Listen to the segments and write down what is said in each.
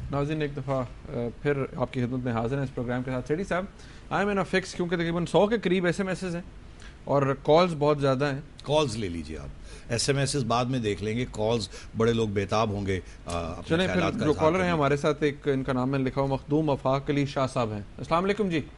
ناظرین ایک دفعہ پھر آپ کی خدمت میں حاضر ہیں اس پروگرام کے ساتھ. سیٹھی صاحب آئی ایم ان فکس کیونکہ تقریباً 100 کے قریب ایس ایم ایسز ہیں اور کالز بہت زیادہ ہیں. کالز لے لیجیے آپ, ایس ایم ایسز بعد میں دیکھ لیں گے, کالز بڑے لوگ بےتاب ہوں گے. چلیں پھر جو کالر ہیں ہمارے ساتھ, ایک ان کا نام میں لکھا ہوا مخدوم افاق علی شاہ صاحب ہیں. السلام علیکم جی.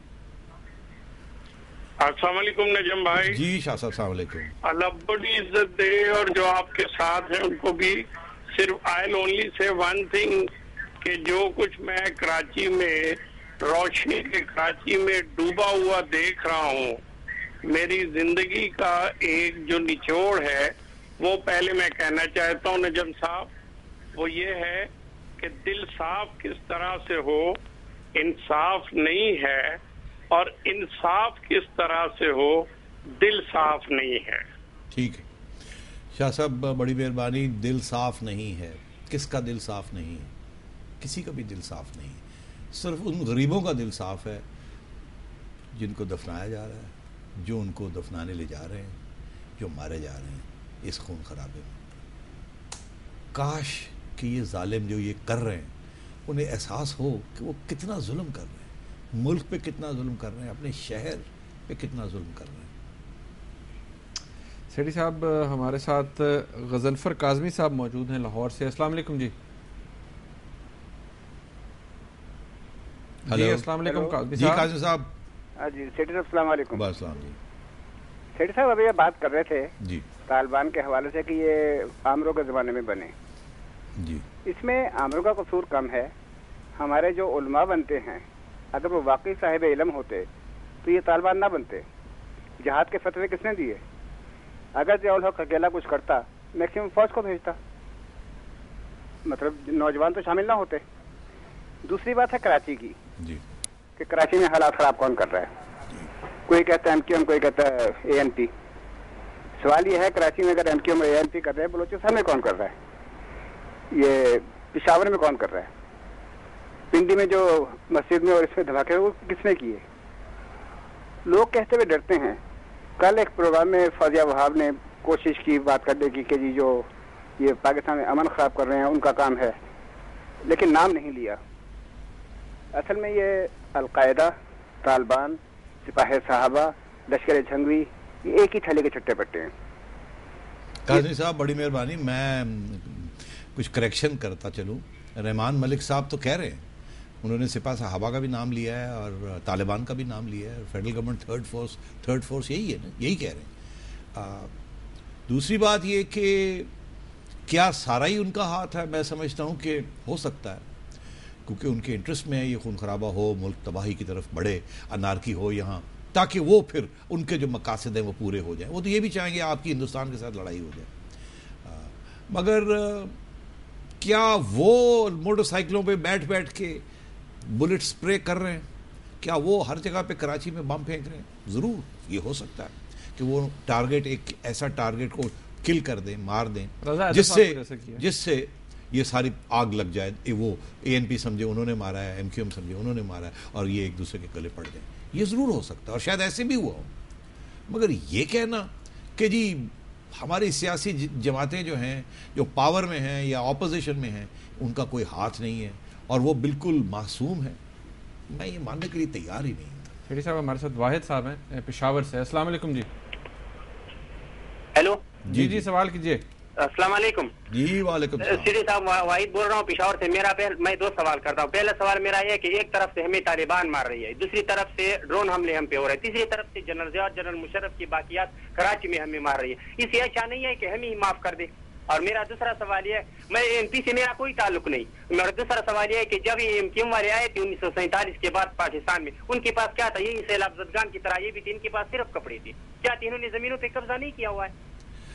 السلام علیکم نجم بھائی. جی شاہ صاحب السلام علیکم. اللہ بڑی عزت دے, اور جو آپ کے ساتھ ہیں ان کو بھی. صرف آئی اونلی سے ون تھنگ کہ جو کچھ میں کراچی میں روشنی کے کراچی میں ڈوبا ہوا دیکھ رہا ہوں, میری زندگی کا ایک جو نچوڑ ہے وہ پہلے میں کہنا چاہتا ہوں نجم صاحب, وہ یہ ہے کہ دل صاف کس طرح سے ہو, انصاف نہیں ہے, اور انصاف کس طرح سے ہو, دل صاف نہیں ہے. ٹھیک ہے شاہ صاحب, بڑی مہربانی. دل صاف نہیں ہے, کس کا دل صاف نہیں ہے؟ کسی کا بھی دل صاف نہیں, صرف ان غریبوں کا دل صاف ہے جن کو دفنایا جا رہا ہے, جو ان کو دفنانے لے جا رہے ہیں, جو مارے جا رہے ہیں اس خون خرابے میں. کاش کہ یہ ظالم جو یہ کر رہے ہیں انہیں احساس ہو کہ وہ کتنا ظلم کر رہے ہیں, ملک پہ کتنا ظلم کر رہے ہیں, اپنے شہر پہ کتنا ظلم کر رہے ہیں. سیٹھی صاحب ہمارے ساتھ غضنفر کاظمی صاحب موجود ہیں لاہور سے. السلام علیکم جی. جی السلام علیکم کاظمی جی صاحب. کاظمی صاحب. جی سیٹھی صاحب السلام علیکم. السلام جی. سیٹھی صاحب ابھی یہ بات کر رہے تھے جی طالبان کے حوالے سے کہ یہ عامروں کے زمانے میں بنے. جی اس میں عامروں کا قصور کم ہے. ہمارے جو علماء بنتے ہیں اگر وہ واقعی صاحب علم ہوتے تو یہ طالبان نہ بنتے. جہاد کے فتوے کس نے دیے؟ اگر ضیاء الحق اکیلا کچھ کرتا میکسیمم فوج کو بھیجتا, مطلب نوجوان تو شامل نہ ہوتے. دوسری بات ہے کراچی کی جی کہ کراچی میں حالات خراب کون کر رہا ہے؟ کوئی کہتا ہے ایم کیو ایم, کوئی کہتا ہے اے این پی. سوال یہ ہے کراچی میں اگر M Q M A N P کر رہے ہیں, بلوچستان میں کون کر رہا ہے؟ یہ پشاور میں کون کر رہا ہے؟ پنڈی میں جو مسجد میں اور اس میں دھماکے وہ کس نے کیے؟ لوگ کہتے ہوئے ڈرتے ہیں. کل ایک پروگرام میں فوزیہ وہاب نے کوشش کی بات کرنے کی کہ جی جو یہ پاکستان میں امن خراب کر رہے ہیں ان کا کام ہے, لیکن نام نہیں لیا. اصل میں یہ القاعدہ, طالبان, سپاہ صحابہ, لشکر جھنگوی یہ ایک ہی تھیلے کے چھٹے پٹے ہیں. کاظمی صاحب بڑی مہربانی, میں کچھ کریکشن کرتا چلوں. رحمان ملک صاحب تو کہہ رہے ہیں, انہوں نے سپاہ صحابہ کا بھی نام لیا ہے اور طالبان کا بھی نام لیا ہے. فیڈرل گورنمنٹ تھرڈ فورس یہی ہے نا, یہی کہہ رہے ہیں. دوسری بات یہ کہ کیا سارا ہی ان کا ہاتھ ہے؟ میں سمجھتا ہوں کہ ہو سکتا ہے, کیونکہ ان کے انٹرسٹ میں یہ خون خرابہ ہو, ملک تباہی کی طرف بڑھے, انارکی ہو یہاں, تاکہ وہ پھر ان کے جو مقاصد ہیں وہ پورے ہو جائیں. وہ تو یہ بھی چاہیں گے آپ کی ہندوستان کے ساتھ لڑائی ہو جائے, مگر کیا وہ موٹر سائیکلوں پہ بیٹھ کے بلٹ سپرے کر رہے ہیں؟ کیا وہ ہر جگہ پہ کراچی میں بم پھینک رہے ہیں؟ ضرور یہ ہو سکتا ہے کہ وہ ٹارگٹ, ایک ایسا ٹارگٹ کو کل کر دیں, مار دیں, جس سے یہ ساری آگ لگ جائے. وہ اے این پی سمجھے انہوں نے مارا ہے, ایم کیو ایم سمجھے انہوں نے مارا ہے, اور یہ ایک دوسرے کے گلے پڑ جائیں. یہ ضرور ہو سکتا ہے, اور شاید ایسے بھی ہوا ہو. مگر یہ کہنا کہ جی ہماری سیاسی جماعتیں جو ہیں, جو پاور میں ہیں یا اپوزیشن میں ہیں, ان کا کوئی ہاتھ نہیں ہے اور وہ بالکل معصوم ہے, میں یہ ماننے کے لیے تیار ہی نہیں ہوں. سیٹھی صاحب ہمارے ساتھ واحد صاحب ہیں پشاور سے. السلام علیکم جی. ہیلو. جی سوال کیجیے. السلام علیکم. جی وعلیکم السلام. سیٹھی صاحب واحد بول رہا ہوں پشاور سے. میں دو سوال کرتا ہوں. پہلا سوال میرا یہ کہ ایک طرف سے ہمیں طالبان مار رہی ہے, دوسری طرف سے ڈرون حملے ہم پہ ہو رہے ہیں, تیسری طرف سے جنرل ضیاء, جنرل مشرف کی باقیات کراچی میں ہمیں مار رہی ہے. اس یہ اچھا نہیں ہے کہ ہم ہی معاف کر دیں. اور میرا دوسرا سوال یہ ہے, میں ایم پی سے میرا کوئی تعلق نہیں. میرا دوسرا سوال یہ ہے کہ جب یہ ایم کیو ایم والے آئے تھے 1947 کے بعد پاکستان میں, ان کے پاس کیا تھا؟ یہی سیلاب زدگان کی طرح یہ بھی تھے, ان کے پاس صرف کپڑے تھے. کیا تھے؟ انہوں نے زمینوں پہ قبضہ نہیں کیا ہوا ہے.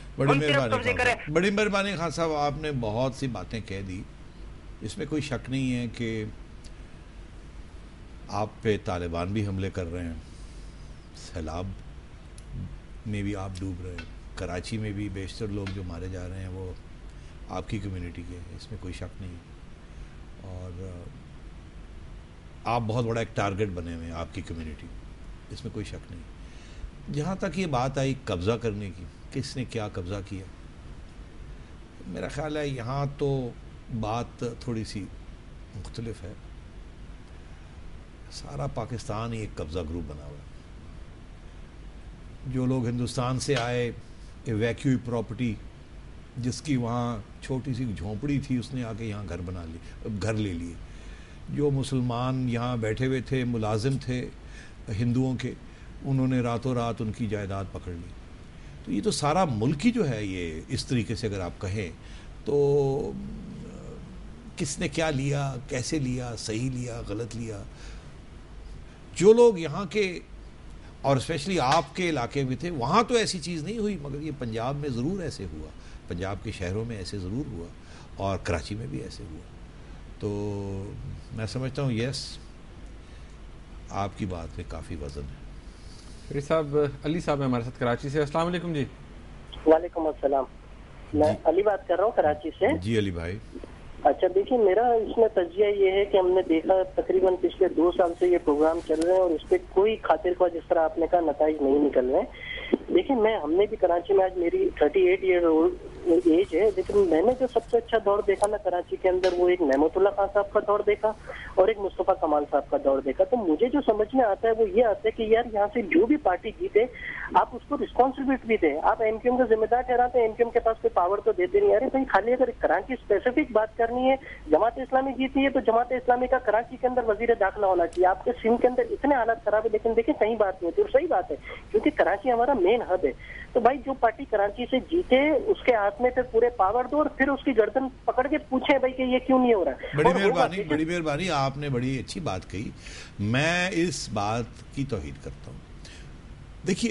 بڑی مہربانی خان صاحب, آپ نے بہت سی باتیں کہہ دی. اس میں کوئی شک نہیں ہے کہ آپ پہ طالبان بھی حملے کر رہے ہیں, سیلاب میں بھی آپ ڈوب رہے ہیں, کراچی میں بھی بیشتر لوگ جو مارے جا رہے ہیں وہ آپ کی کمیونٹی کے ہیں, اس میں کوئی شک نہیں. اور آپ بہت بڑا ایک ٹارگٹ بنے ہوئے ہیں, آپ کی کمیونٹی, اس میں کوئی شک نہیں. جہاں تک یہ بات آئی قبضہ کرنے کی, کس نے کیا قبضہ کیا, میرا خیال ہے یہاں تو بات تھوڑی سی مختلف ہے. سارا پاکستان ہی ایک قبضہ گروپ بنا ہوا ہے. جو لوگ ہندوستان سے آئے, ایویکیو پراپرٹی جس کی وہاں چھوٹی سی جھونپڑی تھی, اس نے آ کے یہاں گھر لے لیے. جو مسلمان یہاں بیٹھے ہوئے تھے, ملازم تھے ہندوؤں کے, انہوں نے راتوں رات ان کی جائیداد پکڑ لی. تو یہ تو سارا ملک ہی جو ہے یہ اس طریقے سے اگر آپ کہیں تو کس نے کیا لیا, کیسے لیا, صحیح لیا, غلط لیا. جو لوگ یہاں کے اور اسپیشلی آپ کے علاقے میں تھے, وہاں تو ایسی چیز نہیں ہوئی, مگر یہ پنجاب میں ضرور ایسے ہوا, پنجاب کے شہروں میں ایسے ضرور ہوا, اور کراچی میں بھی ایسے ہوا. تو میں سمجھتا ہوں یس, آپ کی بات میں کافی وزن ہے. شریف صاحب, علی صاحب ہیں ہمارے ساتھ کراچی سے. السلام علیکم جی. وعلیکم السلام. میں علی بات کر رہا ہوں کراچی سے. جی علی بھائی. اچھا دیکھیے, میرا اس میں تجزیہ یہ ہے کہ ہم نے دیکھا تقریباً پچھلے 2 سال سے یہ پروگرام چل رہے ہیں اور اس پہ کوئی خاطر خواہ جس طرح آپ نے کہا نتائج نہیں نکل رہے ہیں. دیکھیں ہم نے بھی کراچی میں, آج میری 38 ایئر اولڈ ایج ہے, لیکن میں نے جو سب سے اچھا دور دیکھا نا کراچی کے اندر, وہ ایک نعمت اللہ خان صاحب کا دور دیکھا اور ایک مصطفیٰ کمال صاحب کا دور دیکھا. تو مجھے جو سمجھ میں آتا ہے وہ یہ آتا ہے کہ یار یہاں سے جو بھی پارٹی جیتے آپ اس کو رسپانسبلٹی بھی دیں. آپ ایم کیو ایم کو ذمہ دار ٹھہراتے ہیں, ایم کیو ایم کے پاس کوئی پاور تو دیتے نہیں. ارے بھائی خالی اگر کراچی اسپیسیفک بات کرنی ہے, جماعت اسلامی جیتی ہے تو جماعت اسلامی کا کراچی کے اندر وزیر داخلہ ہونا چاہیے. آپ کے سندھ کے اندر اتنے حالات خراب ہے, لیکن دیکھیں صحیح بات نہیں ہوتی, اور صحیح بات ہے کیونکہ کراچی ہمارا مین ہب ہے. تو بھائی جو پارٹی کراچی سے جیتے اس کے ہاتھ میں پھر پورے پاور دو اور پھر اس کی گردن پکڑ کے پوچھیں بھائی کہ یہ کیوں نہیں ہو رہا. بڑی مہربانی, آپ نے بڑی اچھی بات کہی, میں اس بات کی توحید کرتا ہوں. دیکھیے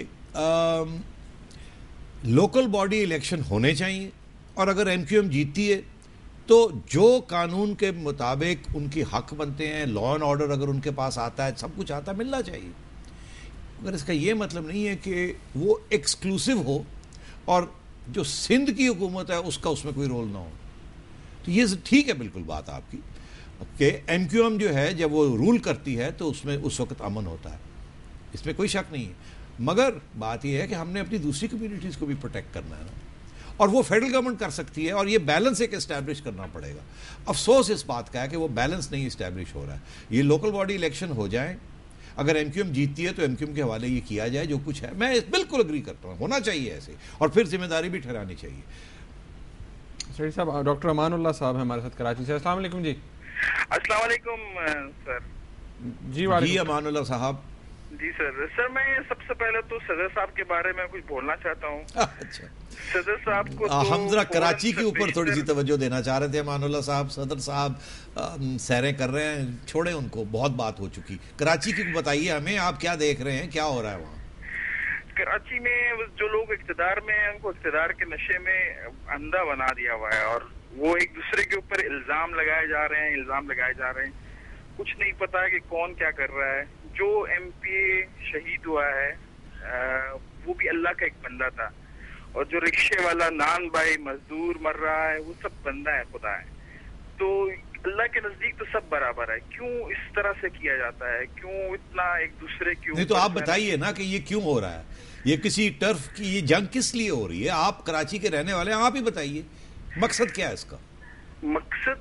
لوکل باڈی الیکشن ہونے چاہیے, اور اگر ایم کیو ایم جیتتی ہے تو جو قانون کے مطابق ان کی حق بنتے ہیں, لا اینڈ آرڈر اگر ان کے پاس آتا ہے, سب کچھ آتا ہے, ملنا چاہیے. مگر اس کا یہ مطلب نہیں ہے کہ وہ ایکسکلوسیو ہو اور جو سندھ کی حکومت ہے اس کا اس میں کوئی رول نہ ہو. تو یہ ٹھیک ہے بالکل بات آپ کی کہ ایم کیو ایم جو ہے جب وہ رول کرتی ہے تو اس میں اس وقت امن ہوتا ہے, اس میں کوئی شک نہیں ہے. مگر بات یہ ہے کہ ہم نے اپنی دوسری کمیونٹیز کو بھی پروٹیکٹ کرنا ہے نا, اور وہ فیڈرل گورنمنٹ کر سکتی ہے, اور یہ بیلنس ایک اسٹیبلش کرنا پڑے گا. افسوس اس بات کا ہے کہ وہ بیلنس نہیں اسٹیبلش ہو رہا ہے. یہ لوکل باڈی الیکشن ہو جائیں, اگر ایم کیو ایم جیتتی ہے تو ایم کیو ایم کے حوالے یہ کیا جائے جو کچھ ہے. میں بالکل اگری کرتا ہوں, ہونا چاہیے ایسے, اور پھر ذمہ داری بھی ٹھہرانی چاہیے. شریف صاحب, ڈاکٹر امان اللہ صاحب ہیں ہمارے ساتھ کراچی سے. السلام علیکم جی. السلام علیکم سر. جی امان اللہ صاحب. جی سر میں سب سے پہلے تو صدر صاحب کے بارے میں کچھ بولنا چاہتا ہوں. اچھا, صدر صاحب کو ہم ذرا کراچی کے اوپر تھوڑی سی توجہ دینا چاہ رہے تھے. امان اللہ صاحب, صدر صاحب سیریں کر رہے ہیں, چھوڑیں ان کو, بہت بات ہو چکی. کراچی کی بتائیے ہمیں, آپ کیا دیکھ رہے ہیں, کیا ہو رہا ہے وہاں کراچی میں؟ جو لوگ اقتدار میں ہیں ان کو اقتدار کے نشے میں اندھا بنا دیا ہوا ہے, اور وہ ایک دوسرے کے اوپر الزام لگائے جا رہے ہیں. کچھ نہیں پتا کہ کون کیا کر رہا ہے. جو ایم پی اے شہید ہوا ہے وہ بھی اللہ کا ایک بندہ تھا, اور جو رکشے والا نان بھائی مزدور مر رہا ہے وہ سب بندہ ہے, خدا ہے. تو اللہ کے نزدیک تو سب برابر ہے. کیوں اس طرح سے کیا جاتا ہے, کیوں اتنا ایک دوسرے کے اوپر؟ نہیں تو آپ بتائیے نا کہ یہ کیوں ہو رہا ہے, یہ کسی ٹرف کی یہ جنگ کس لیے ہو رہی ہے؟ آپ کراچی کے رہنے والے ہیں, آپ ہی بتائیے مقصد کیا ہے اس کا. مقصد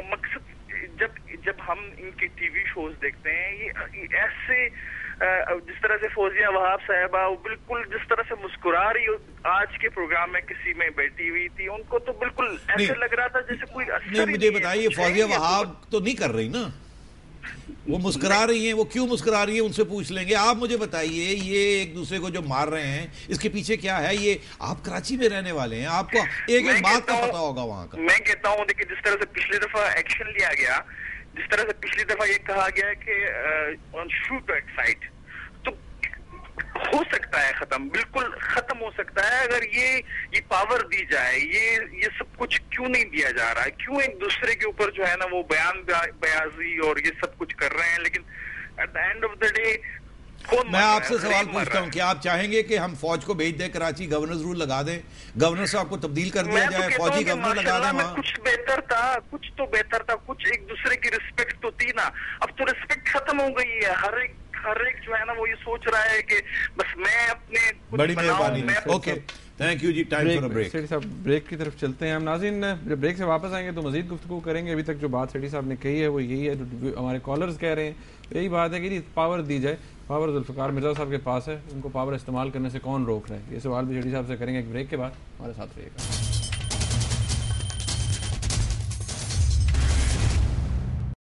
جب ہم ان کے ٹی وی شوز دیکھتے ہیں, یہ ایسے جس طرح سے فوزیہ وہاب صاحبہ بالکل جس طرح سے مسکرا رہی آج کے پروگرام میں کسی میں بیٹھی ہوئی تھی, ان کو تو بالکل ایسے لگ رہا تھا جیسے کوئی نہیں. مجھے بتائیے, فوزیہ وہاب تو نہیں کر رہی نا, وہ مسکرا رہی ہیں. وہ کیوں مسکرا رہی ہیں ان سے پوچھ لیں گے. آپ مجھے بتائیے, یہ ایک دوسرے کو جو مار رہے ہیں اس کے پیچھے کیا ہے؟ یہ آپ کراچی میں رہنے والے ہیں, آپ کو ایک بات کا پتا ہوگا وہاں کا. میں کہتا ہوں دیکھیں, جس طرح سے پچھلی دفعہ ایکشن لیا گیا, جس طرح سے پچھلی دفعہ یہ کہا گیا کہ شوٹ ایٹ سائٹ, تو ہو سکتا ہے ختم, بالکل ختم ہو سکتا ہے اگر یہ پاور دی جائے. یہ سب کچھ کیوں نہیں دیا جا رہا ہے؟ کیوں ایک دوسرے کے اوپر جو ہے نا وہ بیان بیازی اور یہ سب کچھ کر رہے ہیں؟ لیکن at the end of the day میں آپ سے سوال پوچھتا ہوں کہ آپ چاہیں گے کہ ہم فوج کو بھیج دیں کراچی, گورنر رول لگا دیں, گورنر صاحب کو تبدیل کر دیا جائے, فوجی گورنر لگا دیں وہاں؟ کچھ تو بہتر تھا, کچھ ایک دوسرے کی رسپیکٹ تو تھی نا. اب تو رسپیکٹ ختم ہو گئی ہے. ہر ایک جو ہے نا وہ یہ سوچ رہا ہے کہ بس میں اپنے. بڑی مہربانی. اوکے, تھینک یو جی. Time for a break. Sethi صاحب بریک کی طرف چلتے ہیں ہم. ناظرین جب بریک سے واپس آئیں گے تو مزید گفتگو کریں گے. ابھی تک جو بات سیٹھی صاحب نے کہی ہے وہ یہی ہے, جو ہمارے کالرز کہہ رہے ہیں یہی بات ہے کہ پاور دی جائے. پاور ذوالفقار مرزا صاحب کے پاس ہے, ان کو پاور استعمال کرنے سے کون روک رہا ہے؟ یہ سوال بھی سیٹھی صاحب سے کریں گے ایک بریک کے بعد. ہمارے ساتھ رہیے گا.